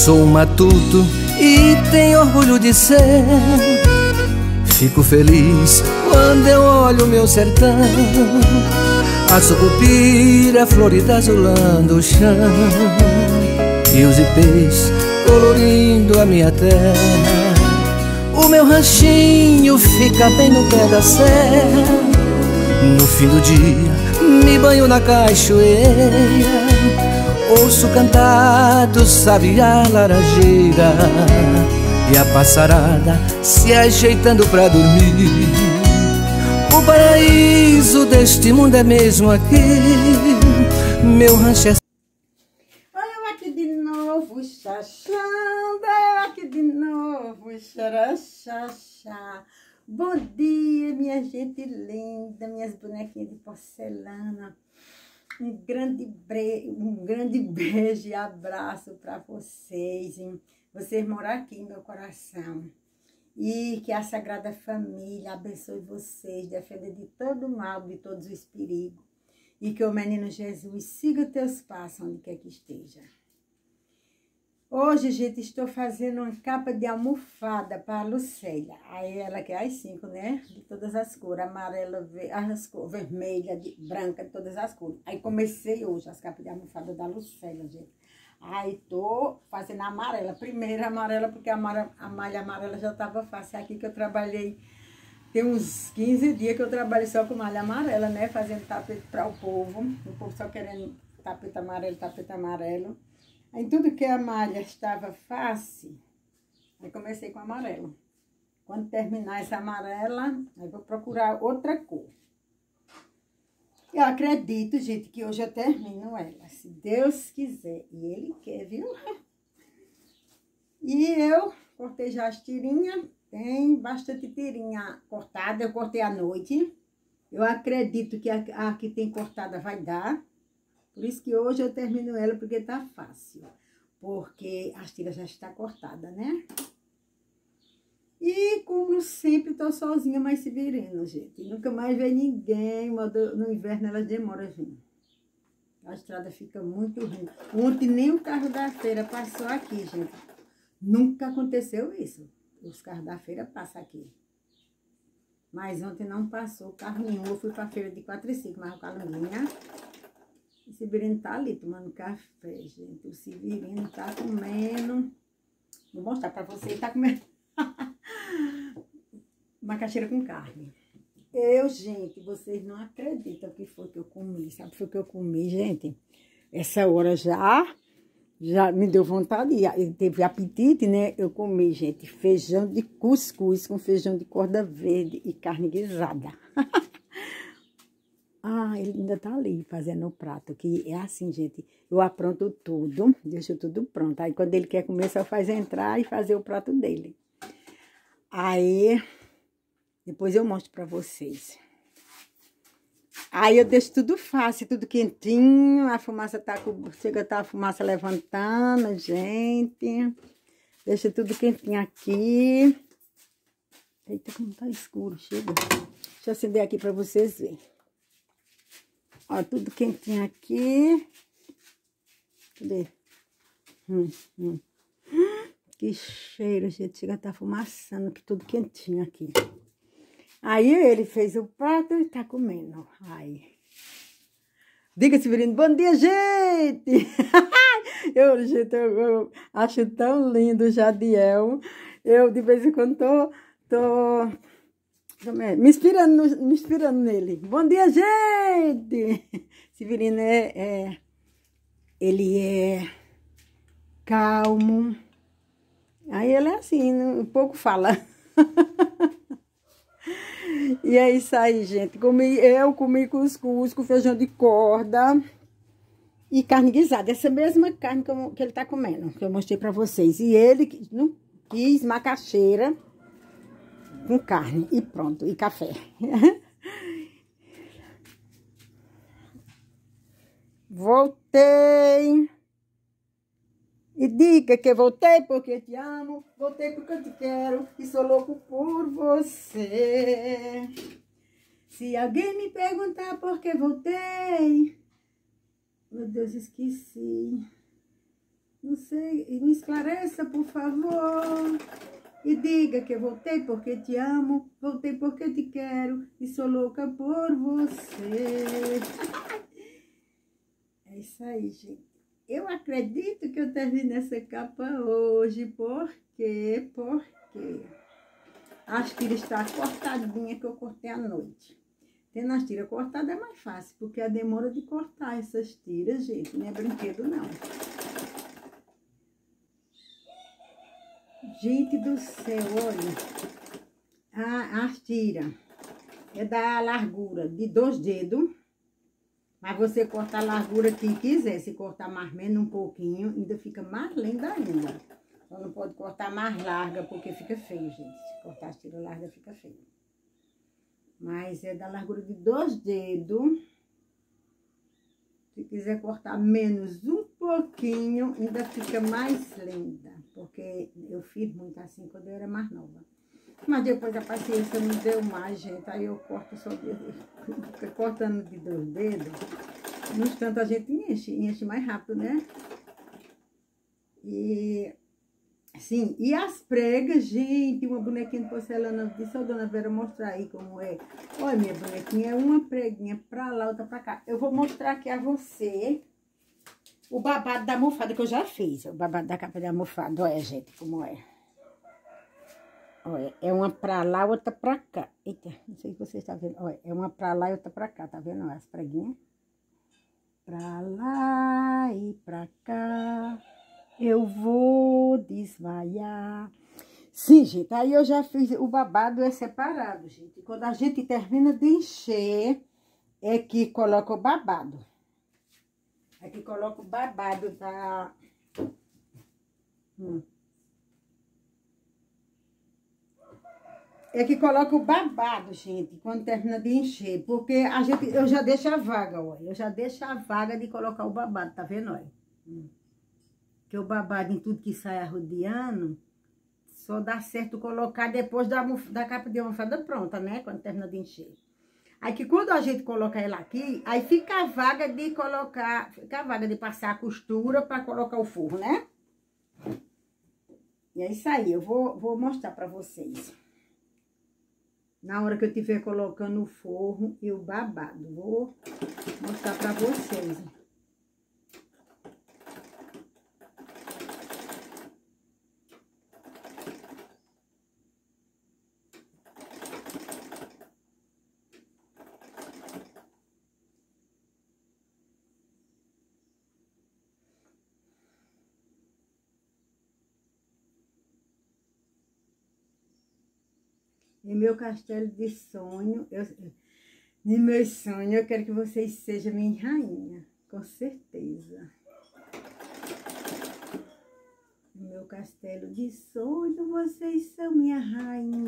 Sou um matuto e tenho orgulho de ser. Fico feliz quando eu olho meu sertão, a sucupira florida azulando o chão, e os ipês colorindo a minha terra. O meu ranchinho fica bem no pé da serra. No fim do dia me banho na cachoeira, ouço cantar do sabiá laranjeira e a passarada se ajeitando pra dormir. O paraíso deste mundo é mesmo aqui. Meu rancho é... Olha eu aqui de novo, xaxanda, eu aqui de novo, xaraxaxá. Bom dia, minha gente linda, minhas bonequinhas de porcelana. Um grande beijo e abraço para vocês. Vocês moram aqui em meu coração. E que a Sagrada Família abençoe vocês, defenda de todo mal, de todos os perigos. E que o menino Jesus siga os teus passos onde quer que esteja. Hoje, gente, estou fazendo uma capa de almofada para a Lucélia. Aí ela quer as 5, né? De todas as cores. Amarela, vermelha, branca, de todas as cores. Aí comecei hoje as capas de almofada da Lucélia, gente. Aí tô fazendo a amarela. Primeiro a amarela, porque a malha amarela já estava fácil. Aqui que eu trabalhei, tem uns 15 dias que eu trabalhei só com malha amarela, né? Fazendo tapete para o povo só querendo tapete amarelo. Aí tudo que a malha estava fácil, aí comecei com amarelo. Quando terminar essa amarela, aí vou procurar outra cor. Eu acredito, gente, que hoje eu termino ela, se Deus quiser. E Ele quer, viu? E eu cortei já as tirinhas, tem bastante tirinha cortada, eu cortei à noite. Eu acredito que a que tem cortada vai dar. Por isso que hoje eu termino ela, porque tá fácil. Porque as tiras já estão cortadas, né? E, como sempre, tô sozinha, mas se virando, gente. Nunca mais veio ninguém. No inverno elas demoram a vir. A estrada fica muito ruim. Ontem nem o carro da feira passou aqui, gente. Nunca aconteceu isso. Os carros da feira passam aqui. Mas ontem não passou carro nenhum. Eu fui pra feira de 4 e 5, mas o Calunguinha... O Severino tá ali tomando café, gente. O Severino tá comendo. Vou mostrar pra vocês. Tá comendo macaxeira com carne. Gente, vocês não acreditam o que foi que eu comi. Sabe o que foi que eu comi, gente? Essa hora já me deu vontade. Teve apetite, né? Eu comi, gente, feijão de cuscuz com feijão de corda verde e carne guisada. Ah, ele ainda tá ali fazendo o prato, que é assim, gente, eu apronto tudo, deixo tudo pronto. Aí, quando ele quer comer, só faz entrar e fazer o prato dele. Aí, depois eu mostro pra vocês. Aí, eu deixo tudo fácil, tudo quentinho, a fumaça chega a fumaça levantando, gente. Deixa tudo quentinho aqui. Eita, como tá escuro, chega. Deixa eu acender aqui pra vocês verem. Ó, tudo quentinho aqui. Cadê? Que cheiro, gente. Chega a estar fumaçando, que tudo quentinho aqui. Aí ele fez o prato e tá comendo. Aí. Diga, Severino, bom dia, gente! Eu acho tão lindo o Jadiel. Eu, de vez em quando, tô me inspirando nele. Bom dia, gente! Severino ele é calmo. Aí ele é assim, um pouco fala. E é isso aí, gente. Eu comi cuscuz com feijão de corda e carne guisada. Essa mesma carne que ele tá comendo, que eu mostrei pra vocês. E ele não quis macaxeira com carne e pronto, e café. Voltei. E diga que voltei porque te amo, voltei porque eu te quero e sou louco por você. Se alguém me perguntar por que voltei, meu Deus, esqueci. Não sei, e me esclareça, por favor. E diga que eu voltei porque te amo, voltei porque te quero e sou louca por você. É isso aí, gente. Eu acredito que eu terminei essa capa hoje. Por quê? Porque as tiras estão cortadinhas que eu cortei à noite. Tendo as tiras cortadas é mais fácil, porque a demora de cortar essas tiras, gente, não é brinquedo, não. Gente do céu, olha, as tiras é da largura de 2 dedos, mas você corta a largura que quiser. Se cortar mais menos um pouquinho, ainda fica mais linda ainda. Só não pode cortar mais larga, porque fica feio, gente. Se cortar as tiras largas, fica feio. Mas é da largura de 2 dedos. Se quiser cortar menos um pouquinho, ainda fica mais linda. Porque eu fiz muito assim quando eu era mais nova. Mas depois a paciência não deu mais, gente. Aí eu corto só fica cortando de 2 dedos. No instante a gente enche mais rápido, né? E sim, e as pregas, gente, uma bonequinha de porcelana. Disse a dona Vera mostrar aí como é. Olha, minha bonequinha, é uma preguinha pra lá, outra pra cá. Eu vou mostrar aqui a você o babado da almofada que eu já fiz. O babado da capa da almofada, olha, gente, como é. Olha, é uma pra lá, outra pra cá. Eita, não sei se vocês estão vendo. Olha, é uma pra lá e outra pra cá, tá vendo? Olha, as preguinhas. Pra lá e pra cá, eu vou desmaiar. Sim, gente, aí eu já fiz, o babado é separado, gente. Quando a gente termina de encher, é que coloca o babado. É que coloca o babado da... É que coloca o babado, gente, quando termina de encher. Porque eu já deixo a vaga, olha. Eu já deixo a vaga de colocar o babado, tá vendo, olha? Que o babado em tudo que sai arrodeando, só dá certo colocar depois da capa de almofada pronta, né? Quando termina de encher. Aí que quando a gente coloca ela aqui, aí fica a vaga de colocar, fica a vaga de passar a costura para colocar o forro, né? E é isso aí, eu vou mostrar pra vocês. Na hora que eu estiver colocando o forro e o babado, vou mostrar pra vocês. Em meu castelo de sonho, em meus sonhos, eu quero que vocês sejam minha rainha, com certeza. No meu castelo de sonho, vocês são minha rainha.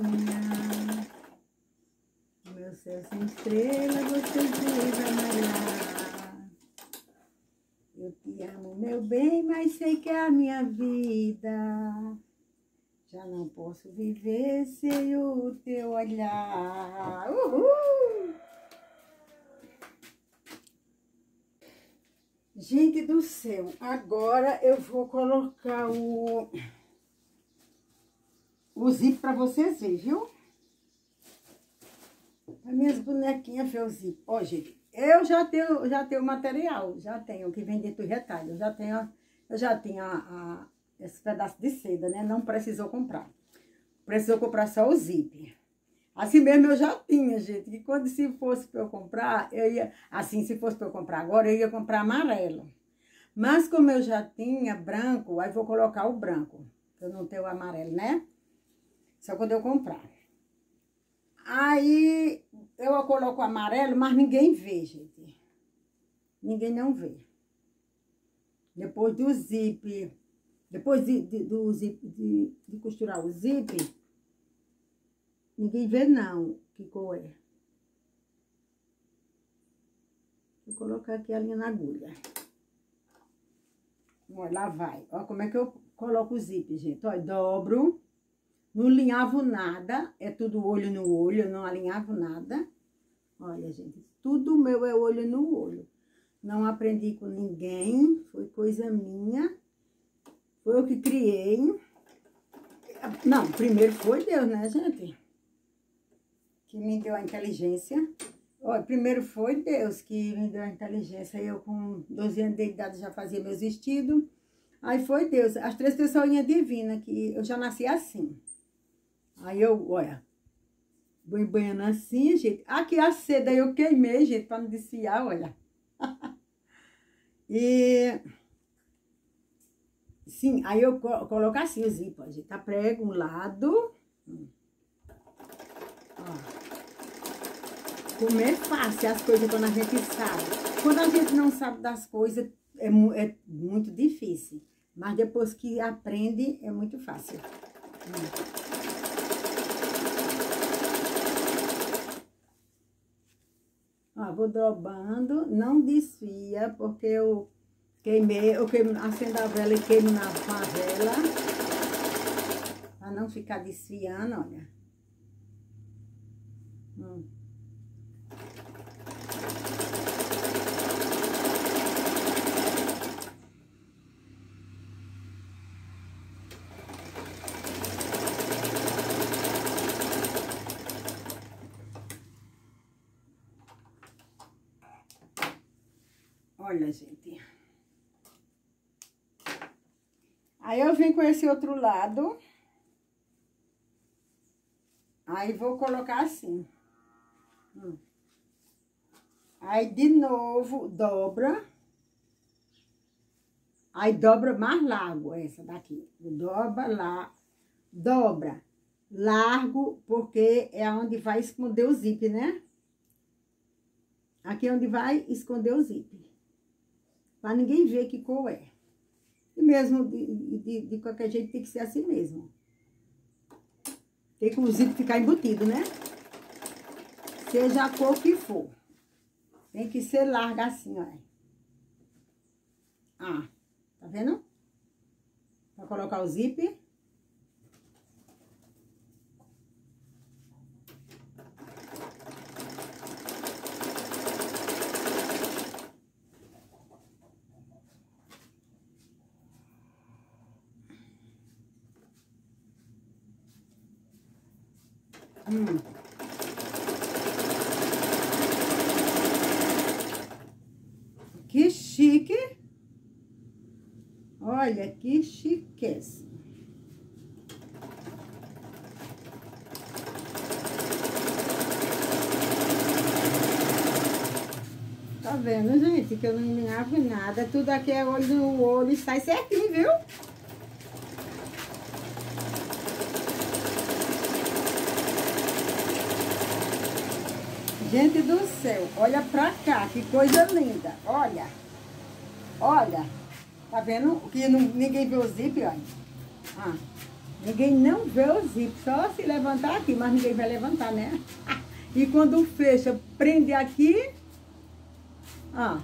No meu céu sem estrela, vocês vão amarrar. Eu te amo, meu bem, mas sei que é a minha vida. Já não posso viver sem o teu olhar. Uhul! Gente do céu, agora eu vou colocar o zip pra vocês verem, viu? As minhas bonequinhas ver o zip. Ó, gente, eu já tenho material, já tenho, que vem dentro do retalho. Eu já tenho esse pedaço de seda, né? Não precisou comprar. Precisou comprar só o zíper. Assim mesmo eu já tinha, gente. Que quando se fosse para eu comprar, se fosse para eu comprar agora, eu ia comprar amarelo. Mas como eu já tinha branco, aí vou colocar o branco. Eu não tenho o amarelo, né? Só quando eu comprar. Aí eu coloco o amarelo, mas ninguém vê, gente. Ninguém não vê. Depois do zíper... Depois de costurar o zíper, ninguém vê não que cor é. Vou colocar aqui a linha na agulha. Olha, lá vai. Olha como é que eu coloco o zíper, gente. Olha, dobro. Não alinhavo nada. É tudo olho no olho, eu não alinhavo nada. Olha, gente, tudo meu é olho no olho. Não aprendi com ninguém, foi coisa minha. Foi eu que criei. Não, primeiro foi Deus, né, gente? Que me deu a inteligência. Olha, primeiro foi Deus que me deu a inteligência. Eu com 12 anos de idade já fazia meus vestidos. Aí foi Deus. As 3 pessoinhas divinas, que eu já nasci assim. Aí eu, olha, vou banhando assim, gente. Aqui a seda eu queimei, gente, para não desfiar, olha. E... sim, aí eu coloco assim o zíper, a gente. Prego um lado. Ó. Como é fácil as coisas quando a gente sabe. Quando a gente não sabe das coisas, é muito difícil. Mas depois que aprende, é muito fácil. Ó, vou dobrando, não desfia, porque eu acendo a vela e queimo na vela. Pra não ficar desfiando, olha. Olha, gente. Aí eu venho com esse outro lado. Aí vou colocar assim. Aí de novo dobra. Aí dobra mais largo essa daqui. Dobra lá. Dobra. Largo, porque é onde vai esconder o zíper, né? Aqui é onde vai esconder o zíper. Pra ninguém ver que cor é. E mesmo de qualquer jeito tem que ser assim mesmo. Tem que o zíper ficar embutido, né? Seja a cor que for. Tem que ser larga assim, ó. Ah, tá vendo? Pra colocar o zíper. Que chique. Olha, que chiqueza. Tá vendo, gente? Que eu não enganava nada. Tudo aqui é olho no olho e sai certinho, viu? Gente do céu, olha pra cá, que coisa linda. Olha, olha. Tá vendo? Que ninguém vê o zíper, olha. Ah, ninguém não vê o zíper, só se levantar aqui, mas ninguém vai levantar, né? E quando fecha, prende aqui. Ah,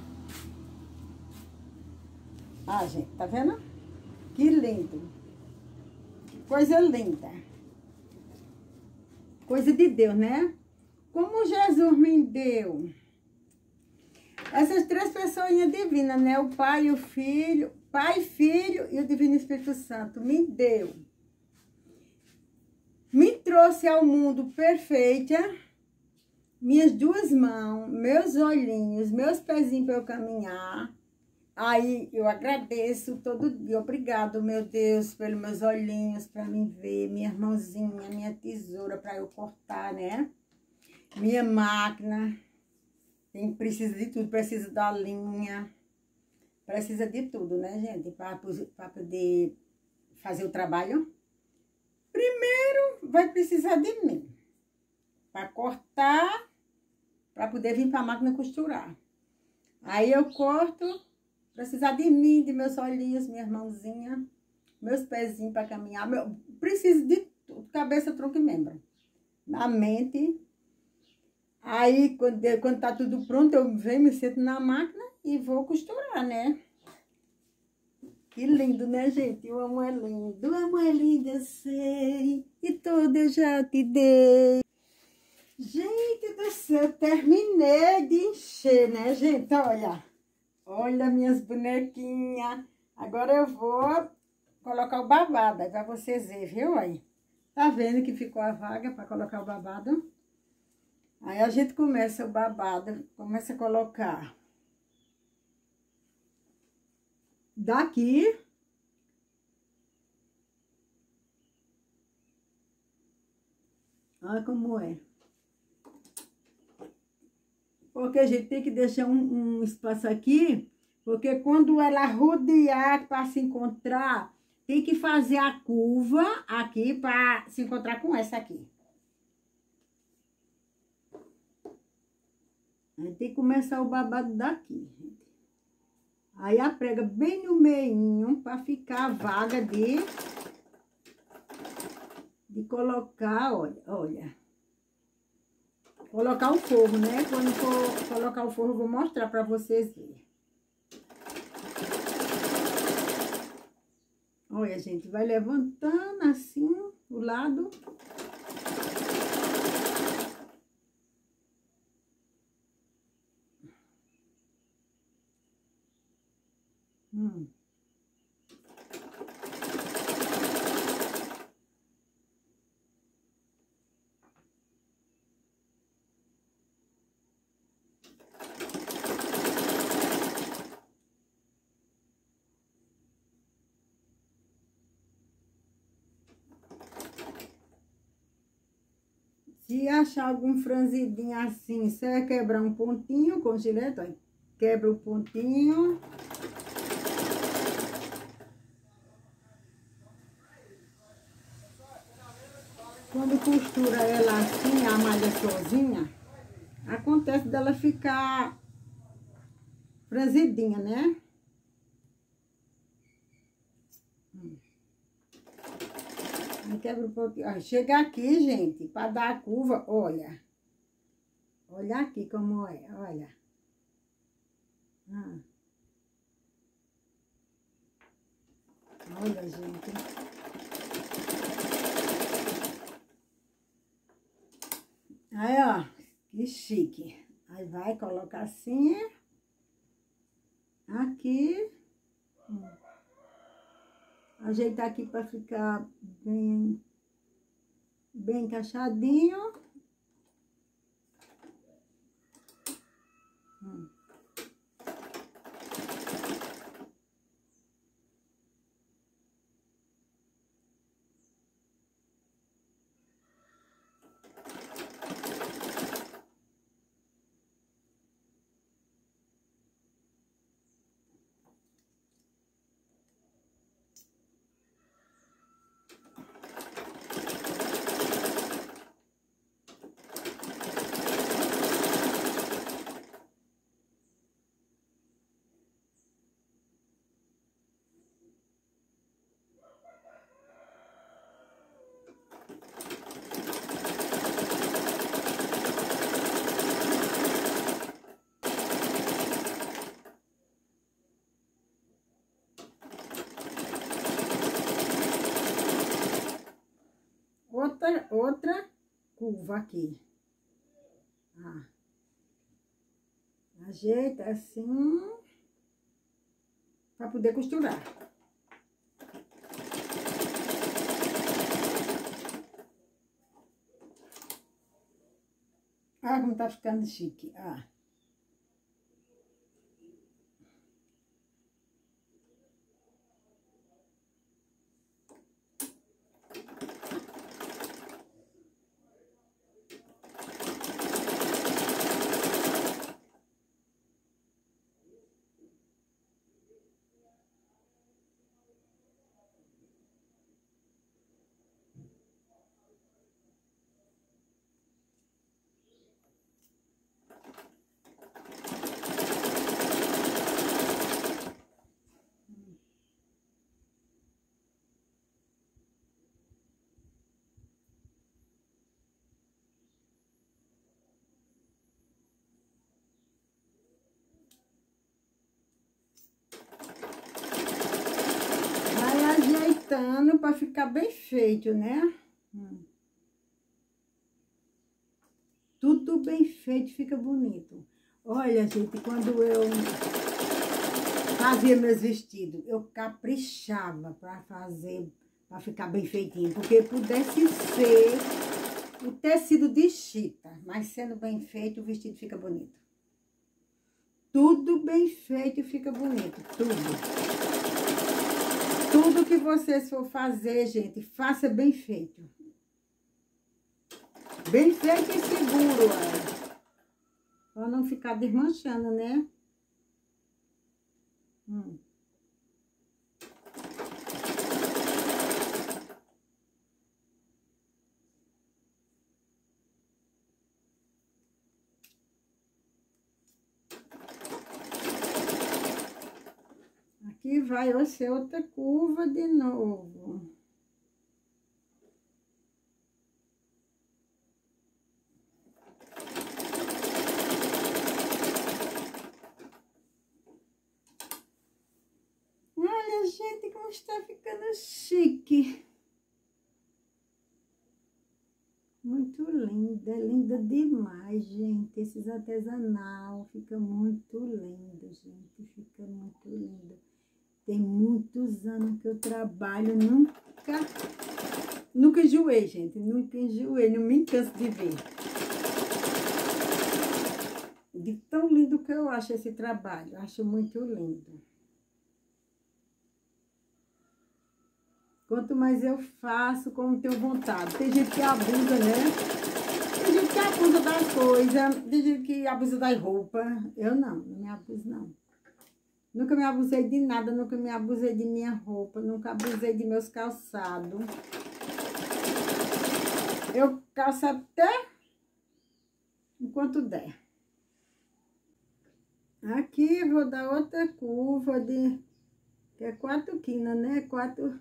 gente, tá vendo? Que lindo. Coisa linda. Coisa de Deus, né? Como Jesus me deu essas 3 pessoinhas divinas, né? O Pai, o Filho, Pai, Filho e o Divino Espírito Santo me deu. Me trouxe ao mundo perfeita, minhas 2 mãos, meus olhinhos, meus pezinhos para eu caminhar. Aí eu agradeço todo dia, obrigado, meu Deus, pelos meus olhinhos para me ver, minha mãozinha, minha tesoura para eu cortar, né? Minha máquina, precisa de tudo, precisa da linha, precisa de tudo, né, gente? Para poder fazer o trabalho. Primeiro, vai precisar de mim, para cortar, para poder vir para a máquina costurar. Aí eu corto, precisar de mim, de meus olhinhos, minhas mãozinhas, meus pezinhos para caminhar. Preciso de tudo, cabeça, tronco e membro. Na mente. Aí, quando tá tudo pronto, eu venho, me sento na máquina e vou costurar, né? Que lindo, né, gente? O amor é lindo. O amor é lindo, eu sei. E tudo eu já te dei. Gente do céu, terminei de encher, né, gente? Olha. Olha minhas bonequinhas. Agora eu vou colocar o babado, aí pra vocês verem, viu? Aí, tá vendo que ficou a vaga pra colocar o babado? Aí a gente começa o babado, começa a colocar daqui. Olha como é. Porque a gente tem que deixar um espaço aqui, porque quando ela rodear para se encontrar, tem que fazer a curva aqui para se encontrar com essa aqui. Aí tem que começar o babado daqui, gente. Aí a prega bem no meinho para ficar a vaga de colocar, olha. Colocar o forro, né? Quando for colocar o forro, eu vou mostrar pra vocês verem. Olha, gente, vai levantando assim, o lado. Se achar algum franzidinho assim, você vai quebrar um pontinho com gilete, ó. Quebra o pontinho. Quando costura ela assim, a malha sozinha, acontece dela ficar franzidinha, né? Quebra um pouquinho. Chega aqui, gente, para dar a curva, olha. Olha aqui como é, olha. Olha, gente. Aí, ó, que chique. Aí vai colocar assim. Aqui. Ajeitar aqui para ficar bem encaixadinho. Outra curva aqui. Ajeita assim, para poder costurar. Como tá ficando chique, para ficar bem feito, né? Tudo bem feito, fica bonito. Olha, gente, quando fazia meus vestidos, eu caprichava para fazer, para ficar bem feitinho, porque pudesse ser o tecido de chita, mas sendo bem feito, o vestido fica bonito. Tudo bem feito fica bonito, tudo. Tudo que vocês for fazer, gente, faça bem feito. Bem feito e seguro, olha. Pra não ficar desmanchando, né? Aqui vai ser outra curva de novo. Olha, gente, como está ficando chique. Muito linda, linda demais, gente. Esses artesanal fica muito lindo, gente. Fica muito lindo. Tem muitos anos que eu trabalho, nunca enjoei, gente. Nunca enjoei, não me canso de ver. De tão lindo que eu acho esse trabalho. Acho muito lindo. Quanto mais eu faço, como tenho vontade. Tem gente que abusa, né? Tem gente que abusa das coisas. Tem gente que abusa das roupas. Eu não me abuso, não. Nunca me abusei de nada, nunca me abusei de minha roupa, nunca abusei de meus calçados. Eu calço até enquanto der. Aqui vou dar outra curva que é 4 quinas, né? Quatro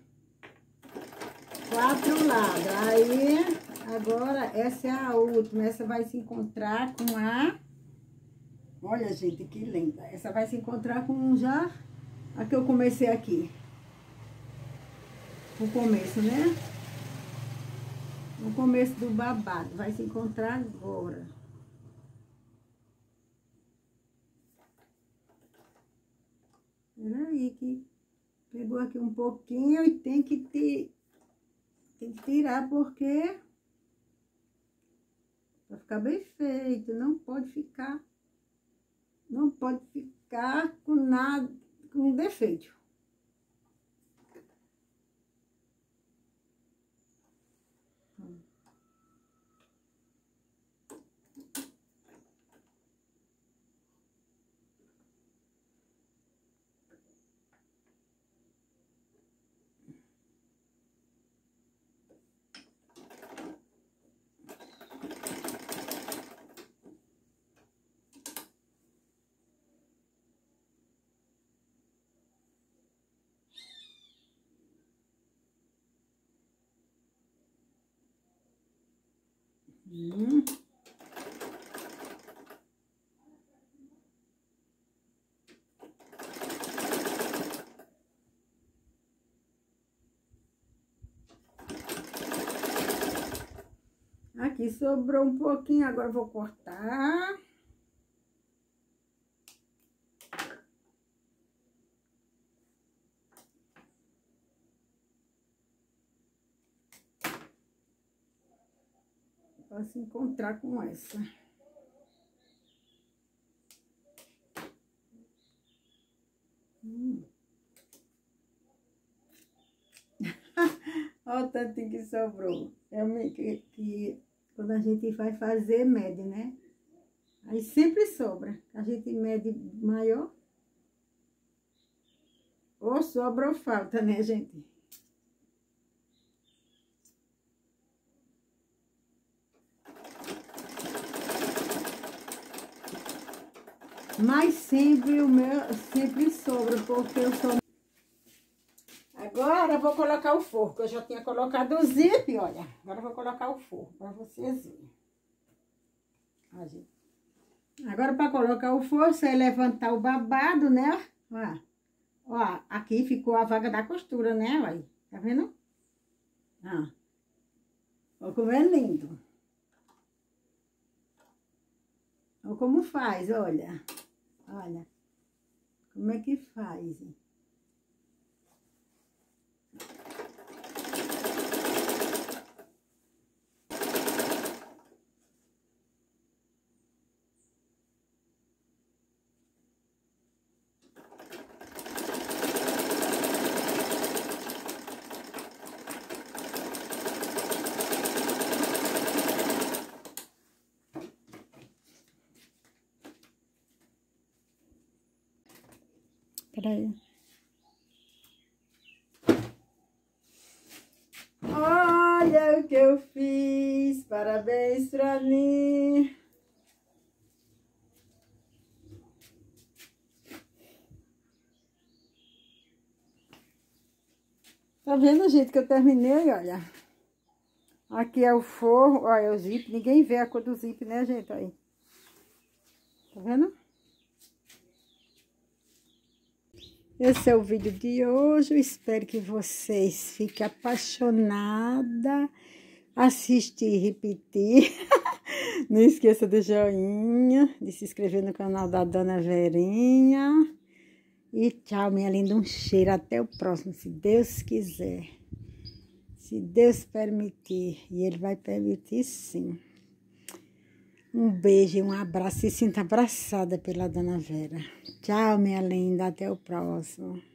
lados. Aí, agora, essa é a última. Essa vai se encontrar com a... Olha, gente, que linda. Essa vai se encontrar com já a que eu comecei aqui. O começo, né? O começo do babado. Vai se encontrar agora. Peraí, que pegou aqui um pouquinho e tem que tirar porque... Vai ficar bem feito. Não pode ficar com nada, com defeito. Aqui sobrou um pouquinho, agora eu vou cortar. Para se encontrar com essa. Olha o tanto que sobrou. Que quando a gente vai fazer, mede, né? Aí sempre sobra. A gente mede maior. Ou sobra ou falta, né, gente? Mas sempre o meu, sempre sobra, porque eu sou... Agora eu vou colocar o forro, eu já tinha colocado o zip, olha. Agora eu vou colocar o forro para vocês verem. Agora para colocar o forro, você vai levantar o babado, né? Ó, aqui ficou a vaga da costura, né? Olha, tá vendo? Olha como é lindo. Olha como faz, olha. Olha. Como é que faz? Peraí. Olha o que eu fiz, parabéns pra mim. Tá vendo o jeito que eu terminei, olha? Aqui é o forro, olha, é o zíper. Ninguém vê a cor do zíper, né, gente? Aí. Tá vendo? Esse é o vídeo de hoje. Eu espero que vocês fiquem apaixonadas. Assistir e repetir. Não esqueça do joinha, de se inscrever no canal da Dona Verinha. E tchau, minha linda. Um cheiro. Até o próximo, se Deus quiser. Se Deus permitir. E Ele vai permitir, sim. Um beijo e um abraço. Se sinta abraçada pela Dona Vera. Tchau, minha linda. Até o próximo.